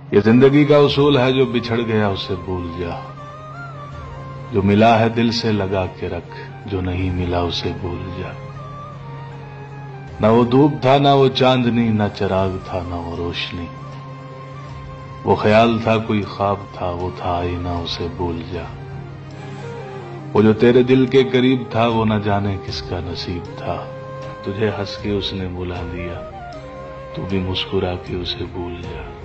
ये जिंदगी का उसूल है, जो बिछड़ गया उसे भूल जा। जो मिला है दिल से लगा के रख, जो नहीं मिला उसे भूल जा। ना वो धूप था, ना वो चांदनी, ना चिराग था, ना वो रोशनी। वो ख्याल था, कोई ख्वाब था, वो था आईना, उसे भूल जा। वो जो तेरे दिल के करीब था, वो न जाने किसका नसीब था। तुझे हंस के उसने बुला लिया, तू भी मुस्कुरा के उसे भूल जा।